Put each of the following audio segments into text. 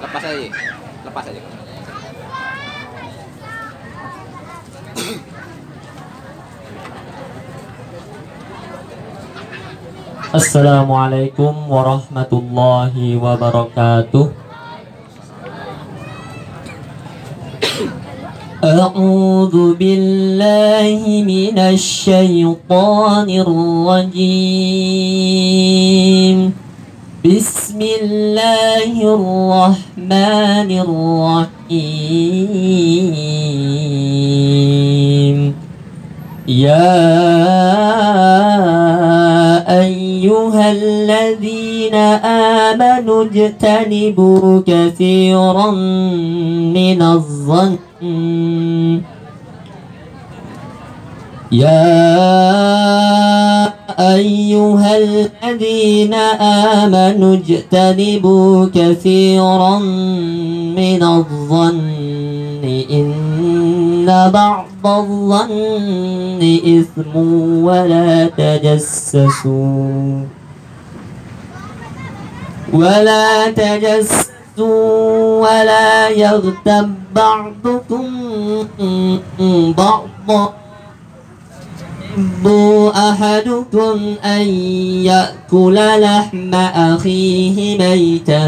Lepas aja. Lepas aja. Assalamualaikum warahmatullahi wabarakatuh. A'udzu billahi minasy syaithanir rajim. Bismillahirrahmanirrahim. Ya ayyuhalladzina amanu ijtanibu katsiran minadh-dhann. Ya ayyuhalladzina amanu ijtanibu katsiran minadh-dhanni inna ba'dadh-dhanni ithmun wa la tajassasu ولا يغتب بعضكم بعضا يحب أحدكم أن يأكل لحم أخيه ميتا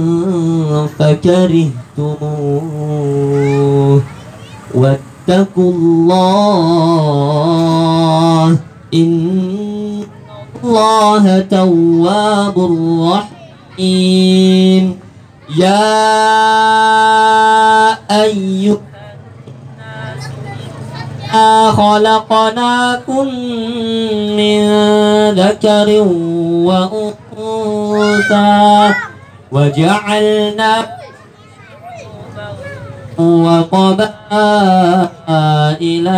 فكرهتموه واتقوا الله إن الله تواب رحيم. يا أيها خلقناكم من ذكر وأنثى وجعلناكم وقبائل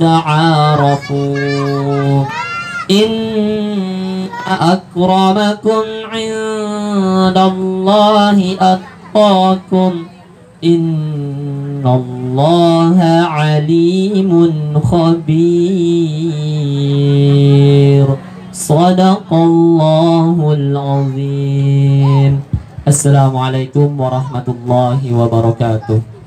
لتعارفوا إن أكرمكم عند الله أتقاكم إن الله عليم خبير. صدق الله العظيم. السلام عليكم ورحمة الله وبركاته.